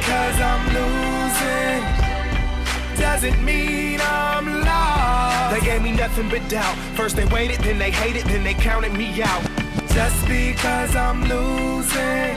because I'm losing doesn't mean I'm lost. They gave me nothing but doubt. First they waited, then they hated, then they counted me out. Just because I'm losing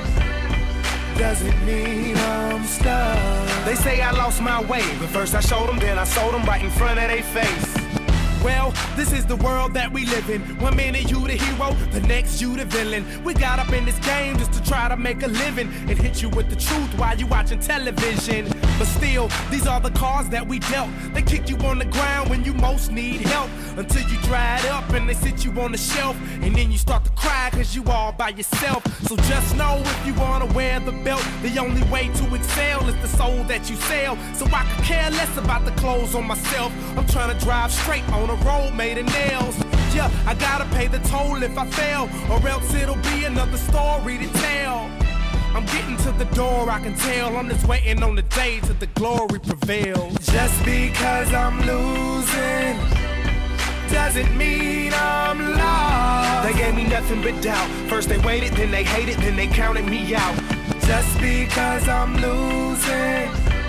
doesn't mean I'm stuck. They say I lost my way, but first I showed them, then I sold them right in front of their face. Well, this is the world that we live in. One minute you the hero, the next you the villain. We got up in this game just to try to make a living and hit you with the truth while you watching television. But still, these are the cards that we dealt. They kick you on the ground when you most need help, until you dried up and they sit you on the shelf, and then you start to cry cause you all by yourself. So just know, if you wanna wear the belt, the only way to excel is the soul that you sell. So I could care less about the clothes on myself. I'm trying to drive straight on a road made of nails. Yeah, I gotta pay the toll if I fail, or else it'll be another story to tell. I'm getting to the door, I can tell. I'm just waiting on the day till the glory prevails. Just because I'm losing doesn't mean I'm lost. They gave me nothing but doubt. First they waited, then they hated, then they counted me out. Just because I'm losing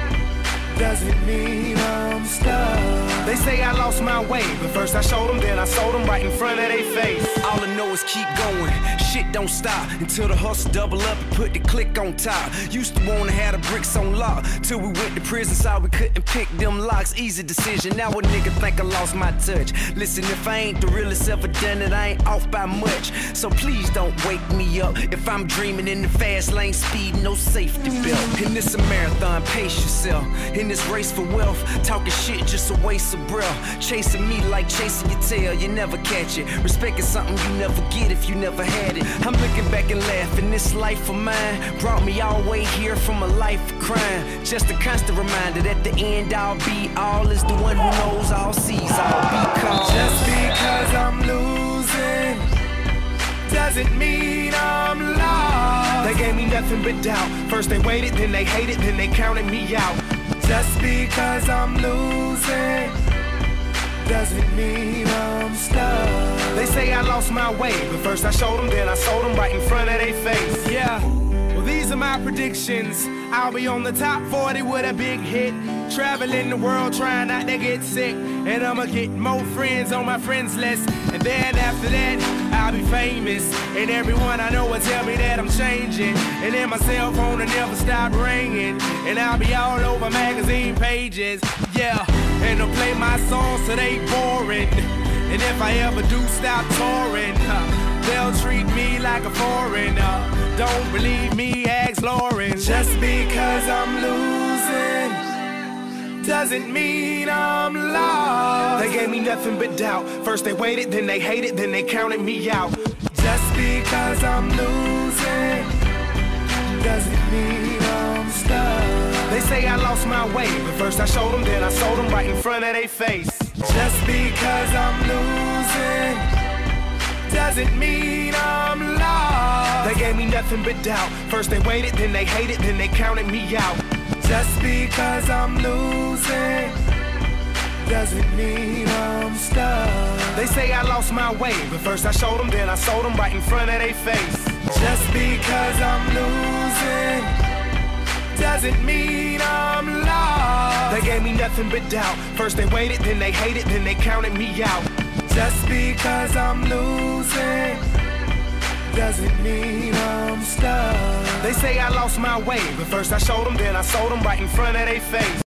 doesn't mean I'm stuck. They say I lost my way, but first I showed them, then I sold them right in front of their face. All I know is keep going, shit don't stop until the hustle double up and put the click on top. Used to wanna have the bricks on lock, till we went to prison, saw we couldn't pick them locks. Easy decision, now a nigga think I lost my touch. Listen, if I ain't the realest ever done it, I ain't off by much. So please don't wake me up if I'm dreaming in the fast lane, speed, no safety belt. In this a marathon, pace yourself. In this race for wealth, talking shit just a waste of breath. Chasing me like chasing your tail, you never catch it. Respect is something you never get if you never had it. I'm looking back and laughing, this life of mine brought me all the way here from a life of crime. Just a constant reminder that the end all be all is the one who knows all, sees all, because just because I'm losing doesn't mean I'm lost. They gave me nothing but doubt. First they waited, then they hated, then they counted me out. Just because I'm losing doesn't mean I'm stuck. They say I lost my way, but first I showed them, then I sold them right in front of their face. Yeah, well these are my predictions. I'll be on the top 40 with a big hit, traveling the world trying not to get sick, and I'ma get more friends on my friends list. And then after that, I'll be famous, and everyone I know will tell me that I'm changing. And then my cell phone will never stop ringing, and I'll be all over magazine pages. Yeah, and they'll play my songs so they boring. And if I ever do stop touring, they'll treat me like a foreigner. Don't believe me, ask Lauren. Just because I'm losing doesn't mean I'm lost. They gave me nothing but doubt. First they waited, then they hated, then they counted me out. Just because I'm losing doesn't mean I'm stuck. They say I lost my way, but first I showed them, then I sold them right in front of their face. Just because I'm losing doesn't mean I'm lost. They gave me nothing but doubt. First they waited, then they hated, then they counted me out. Just because I'm losing doesn't mean I'm stuck. They say I lost my way, but first I showed them, then I sold them right in front of their face. Just because I'm losing doesn't mean I'm lost. They gave me nothing but doubt. First they waited, then they hated, then they counted me out. Just because I'm losing doesn't mean I'm stuck. They say I lost my way, but first I showed them, then I sold them right in front of their face.